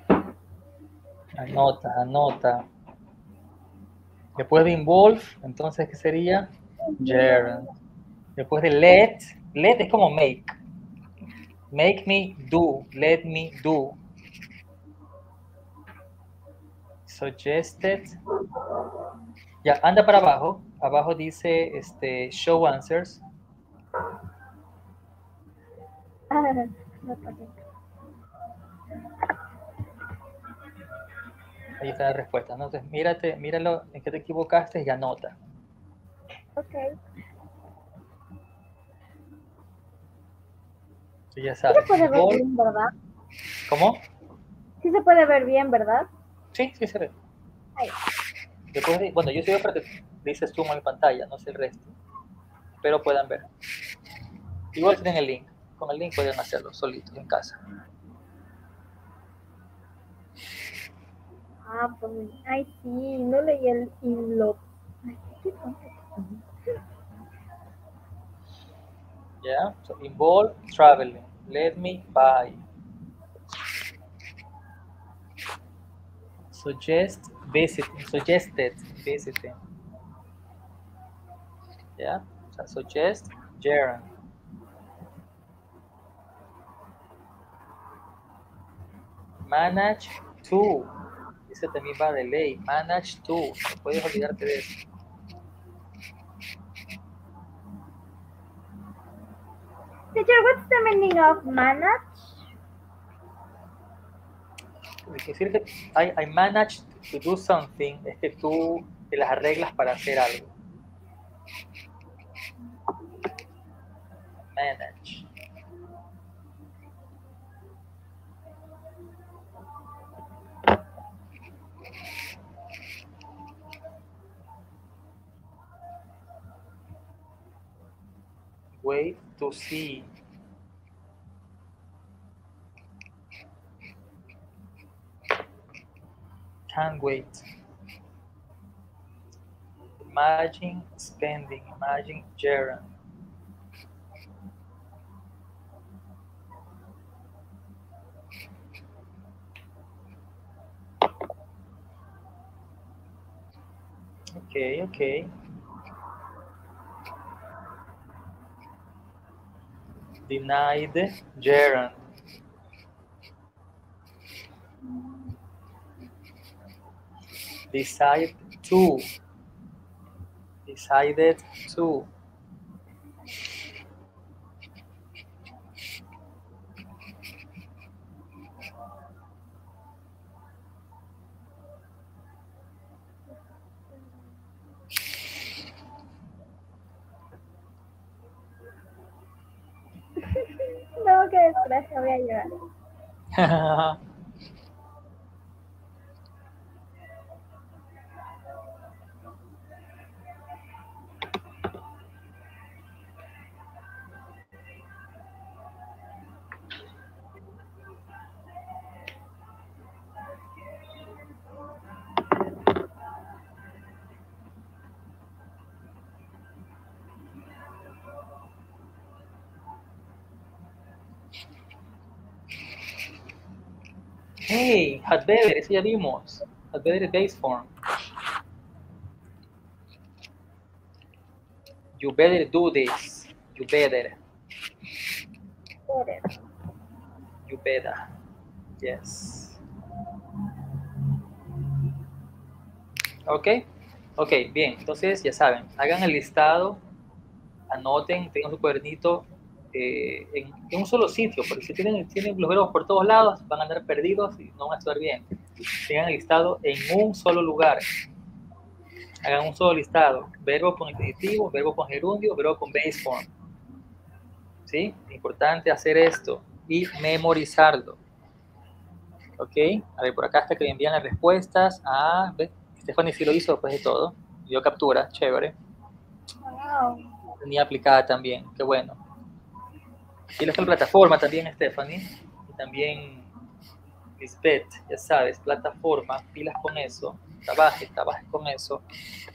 Anota, anota. Después de involve, entonces, ¿qué sería? Gerund. Después de let, let es como make. Make me do, let me do. Suggested. Ya, anda para abajo. Abajo dice este, show answers. Ah, no pasé. Ahí está la respuesta, ¿no? Entonces, mírate, míralo en qué te equivocaste y anota. Ok. Tú ya Sí sabes. se puede ver Involve. bien, ¿verdad? ¿Cómo? Sí se puede ver bien, ¿verdad? Sí, sí se ve. Ahí. Después de, bueno, yo sigo para que dices zoom en pantalla, no sé el resto. Pero puedan ver. Igual tienen el link. Con el link pueden hacerlo solitos en casa. Ah, pues, ay, sí, no leí el inlog. Ay, qué tonto. Yeah, so involve traveling. Let me buy. Suggest visiting. Suggested visiting. Yeah, so suggest gerund. Manage to. Dice también va de ley. Manage to. No puedes olvidarte de eso. Teacher, what's the meaning of manage? Es decir que I, I managed to do something es que tú te las arreglas para hacer algo. Manage. Wait to see. Can't wait. Imagine spending. Imagine gerund. Ok, ok. Denied gerund. Decide to. Decided to. No, qué desgracia, voy a llorar. Hey, had better, eso ya vimos. Had better base form. You better do this. You better. Better. You better. Yes. Ok. Ok, bien. Entonces, ya saben, hagan el listado, anoten, tengan su cuadernito eh, en, en un solo sitio, porque si tienen, tienen los verbos por todos lados, van a andar perdidos y no van a estar bien. Tengan el listado en un solo lugar. Hagan un solo listado. Verbo con infinitivo, verbo con gerundio, verbo con base form. ¿Sí? Importante hacer esto y memorizarlo. ¿Ok? A ver, por acá hasta que me envían las respuestas. Ah, ¿ves? Stephanie sí lo hizo después de todo. Dio captura, chévere. Wow. Tenía aplicada también, qué bueno. Y la plataforma también, Stephanie. Y también Lisbeth, ya sabes, plataforma, pilas con eso. Trabaje, trabaje con eso.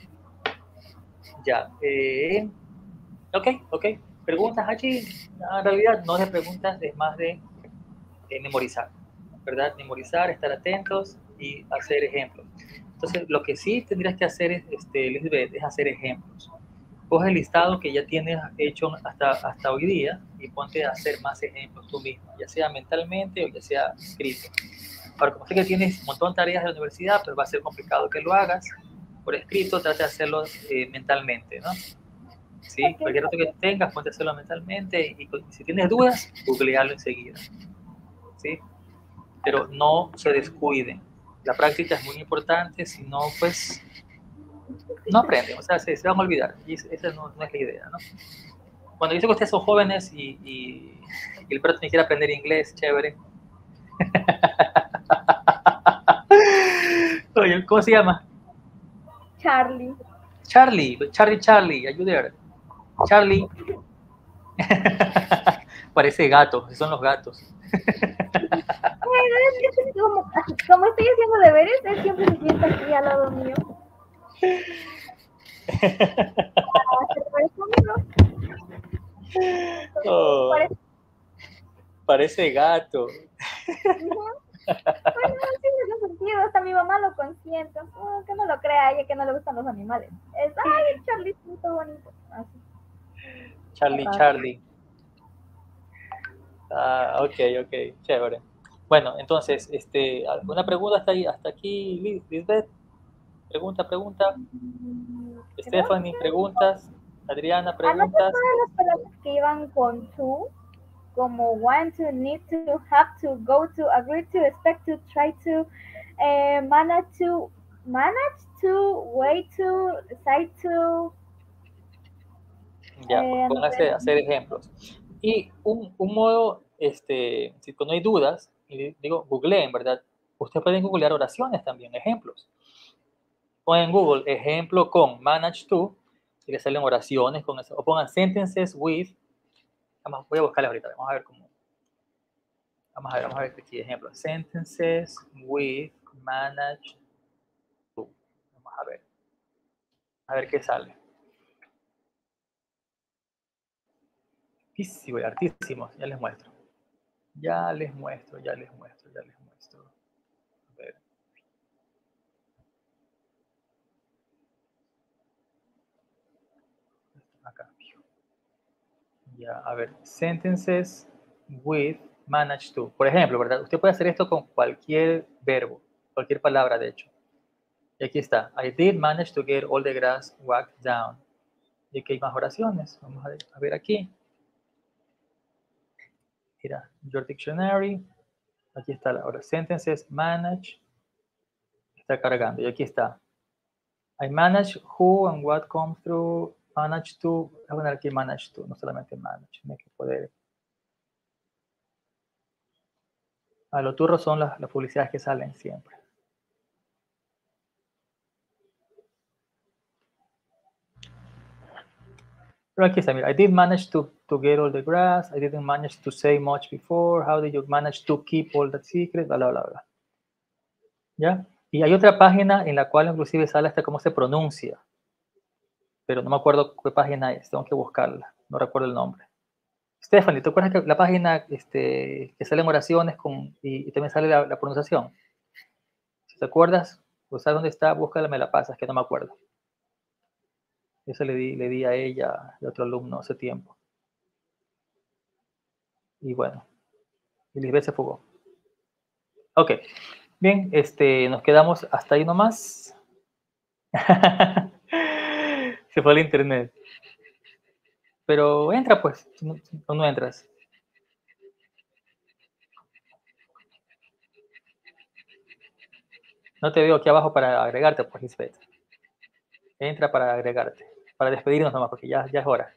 Ya. Eh, ok, ok. Preguntas allí. En realidad no es de preguntas, es más de eh, memorizar. ¿Verdad? Memorizar, estar atentos y hacer ejemplos. Entonces, lo que sí tendrías que hacer, es, este, Lisbeth, es hacer ejemplos. Coge el listado que ya tienes hecho hasta, hasta hoy día y ponte a hacer más ejemplos tú mismo, ya sea mentalmente o ya sea escrito. Ahora, como sé que tienes un montón de tareas de la universidad, pues va a ser complicado que lo hagas por escrito, trata de hacerlo eh, mentalmente, ¿no? ¿Sí? Okay. Cualquier otro que tengas, ponte a hacerlo mentalmente y, y si tienes dudas, googlealo enseguida, ¿sí? Pero no se descuiden. La práctica es muy importante, si no, pues no aprenden, o sea, se, se van a olvidar y esa no, no es la idea, ¿no? Cuando dice que ustedes son jóvenes y, y, y el perro ni quiere aprender inglés, chévere. Oye, ¿cómo se llama? Charlie. Charlie, Charlie, Charlie, are you there? Charlie. Parece gato, son los gatos. Como, como estoy haciendo deberes, él siempre se sienta aquí al lado mío. Oh, Parece... parece gato. Bueno, sí, en ese sentido, hasta mi mamá lo consiente. Oh, que no lo crea, ella que no le gustan los animales. Es, ay, el Charlicito bonito. Así. Charlie, Charlie. Ah, ok, ok, chévere. Bueno, entonces, este, ¿alguna pregunta hasta ahí, hasta aquí, Lisbeth? Pregunta, pregunta. Stephanie, preguntas. Adriana, Anota preguntas. todas las palabras que iban con to, como want to, need to, have to, go to, agree to, expect to, try to, eh, manage to, manage to, wait to, decide to. Ya, pues Eh, póngase a hacer ejemplos. Y un, un modo, este, si no hay dudas, y digo, googleen, ¿verdad? Ustedes pueden googlear oraciones también, ejemplos. Pongan en Google ejemplo con manage to y le salen oraciones con eso. O pongan sentences with. Vamos, voy a buscarla ahorita, vamos a ver cómo. Vamos a ver, vamos a ver aquí ejemplo. Sentences with manage to. Vamos a ver. A ver qué sale. Artísimo, artísimos, ya les muestro. Ya les muestro, ya les muestro, ya les muestro. A ver. Ya, a ver, sentences with manage to. Por ejemplo, ¿verdad? Usted puede hacer esto con cualquier verbo, cualquier palabra, de hecho. Y aquí está. I did manage to get all the grass whacked down. Y aquí hay más oraciones. Vamos a ver, a ver aquí. Mira, your dictionary. Aquí está la hora. Sentences, manage. Está cargando. Y aquí está. I manage who and what come through. Manage to. Voy a poner aquí manage to, no solamente manage. Tiene que poder. A los turros son las, las publicidades que salen siempre. Pero aquí está, mira, I did manage to, to get all the grass. I didn't manage to say much before. How did you manage to keep all the secrets? Bla, bla, bla, bla. ¿Ya? Y hay otra página en la cual inclusive sale hasta cómo se pronuncia. Pero no me acuerdo qué página es. Tengo que buscarla. No recuerdo el nombre. Stephanie, ¿te acuerdas que la página este, que salen oraciones con, y, y también sale la, la pronunciación? Si te acuerdas, o sabes dónde está, búscala, me la pasas, que no me acuerdo. Eso le di, le di a ella y a otro alumno hace tiempo. Y bueno, y Lisbeth se fugó. Ok, bien, este, nos quedamos hasta ahí nomás. Se fue el internet. Pero entra pues, no, no entras. No te veo aquí abajo para agregarte, pues, Lisbeth. Entra para agregarte, para despedirnos nomás, porque ya, ya es hora.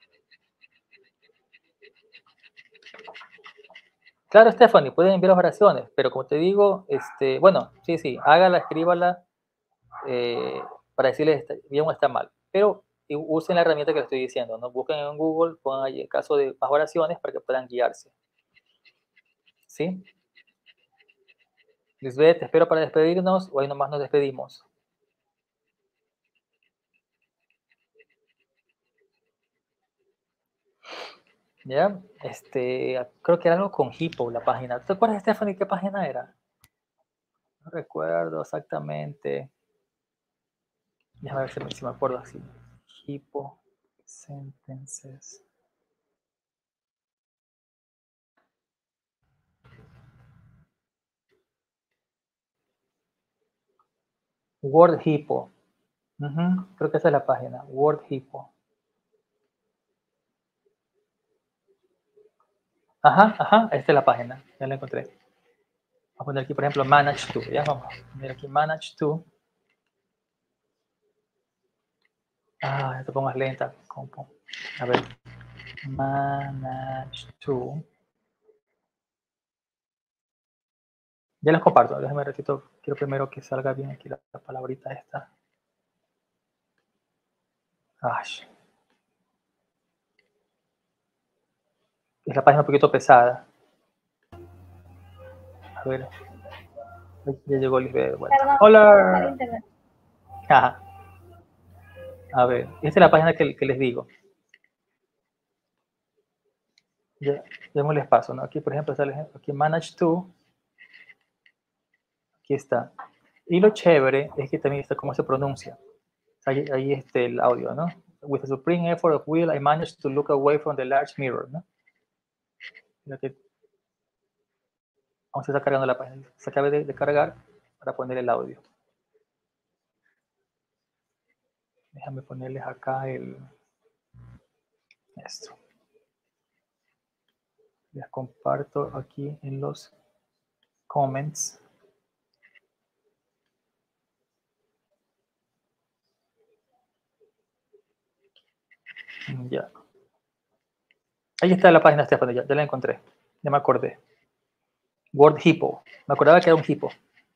Claro, Stephanie, pueden enviar las oraciones, pero como te digo, este, bueno, sí, sí, hágala, escríbala, eh, para decirles está bien o está mal. Pero usen la herramienta que les estoy diciendo, ¿no? Busquen en Google, pongan ahí el caso de más oraciones para que puedan guiarse. ¿Sí? Lisbeth, te espero para despedirnos o ahí nomás nos despedimos. ¿Ya? Este, creo que era algo con Hippo, la página. ¿Te acuerdas, Stephanie, qué página era? No recuerdo exactamente. Déjame ver si me, si me acuerdo así. Hippo Sentences. Word Hippo. Uh-huh. Creo que esa es la página. Word Hippo. Ajá, ajá, esta es la página. Ya la encontré. Vamos a poner aquí, por ejemplo, Manage to. Ya vamos a poner aquí Manage to. Ah, ya te pongas lenta. A ver. Manage to. Ya les comparto. Déjame un ratito. Quiero primero que salga bien aquí la, la palabrita esta. Ay. Es la página un poquito pesada. A ver. Ya llegó Lisbeth. Bueno. Hola. Ajá. A ver. Esta es la página que, que les digo. Ya, démosles paso, ¿no? Aquí, por ejemplo, está el ejemplo. Aquí Manage to. Aquí está. Y lo chévere es que también está cómo se pronuncia. Ahí, ahí está el audio, ¿no? With a supreme effort of will, I managed to look away from the large mirror, ¿no? Que, vamos a estar cargando la página. Se acaba de, de cargar para poner el audio. Déjame ponerles acá el... Esto. Les comparto aquí en los comments. Ya. Ahí está la página, Stephanie, ya, ya la encontré. Ya me acordé. Word Hippo. Me acordaba que era un hippo.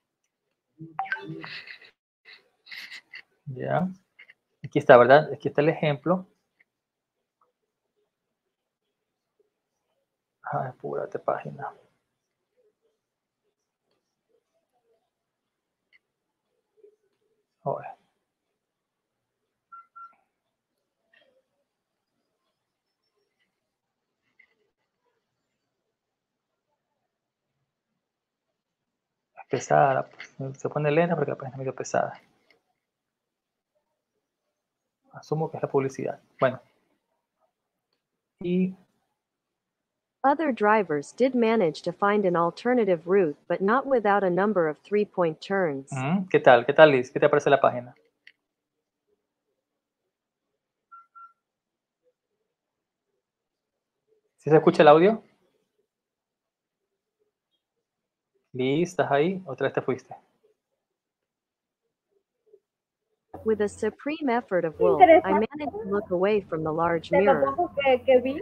Ya. Aquí está, ¿verdad? Aquí está el ejemplo. Ay, apúrate, página. Ahora. Es pesada. Se pone lenta porque la página es medio pesada. Asumo que es la publicidad. Bueno. Y Other drivers did manage to find an alternative route, but not without a number of three-point turns. mm, ¿qué tal? ¿Qué tal, Liz? ¿Qué te parece la página? ¿Sí se escucha el audio? Liz, ¿estás ahí? ¿Otra vez te fuiste? With a supreme effort of will, I Interesante. managed to look away from the large De lo mirror. poco que, que vi.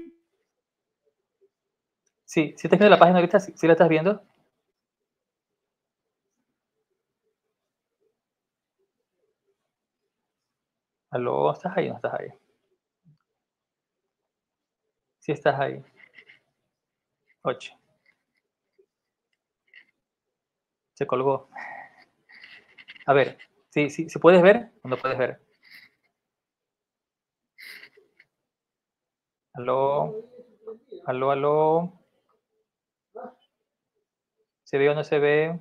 Sí, ¿sí estás viendo la página ahorita? ¿Sí, sí la estás viendo? ¿Aló? ¿Estás ahí o no estás ahí? Sí estás ahí. Ocho. Se colgó. A ver, ¿sí, sí, ¿sí puedes ver o no puedes ver? ¿Aló? ¿Aló, aló? ¿Se ve o no se ve?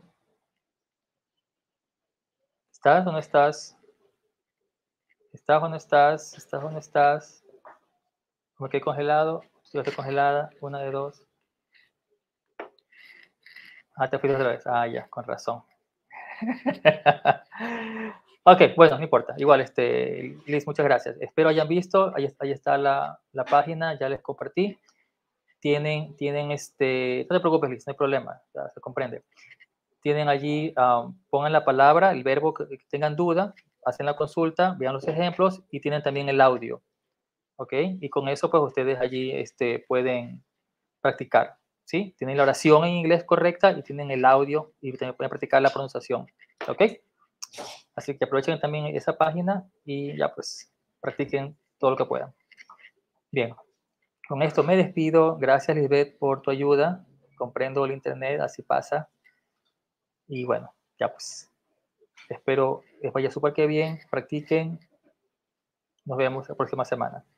¿Estás o no estás? ¿Estás o no estás? ¿Estás o no estás? Me quedé congelado. Yo estoy congelada. Una de dos. Ah, te fuiste otra vez. Ah, ya, con razón. Ok, bueno, no importa. Igual, este, Liz, muchas gracias. Espero hayan visto. Ahí, ahí está la, la página. Ya les compartí. Tienen, tienen este, no te preocupes, Liz, no hay problema. Ya se comprende. Tienen allí, um, pongan la palabra, el verbo que, que tengan duda, hacen la consulta, vean los ejemplos y tienen también el audio. ¿Ok? Y con eso, pues ustedes allí este, pueden practicar. ¿Sí? Tienen la oración en inglés correcta y tienen el audio y también pueden practicar la pronunciación. ¿Ok? Así que aprovechen también esa página y ya pues practiquen todo lo que puedan. Bien. Con esto me despido. Gracias, Lisbeth, por tu ayuda. Comprendo el internet, así pasa. Y bueno, ya pues. Espero les vaya súper que bien. Practiquen. Nos vemos la próxima semana.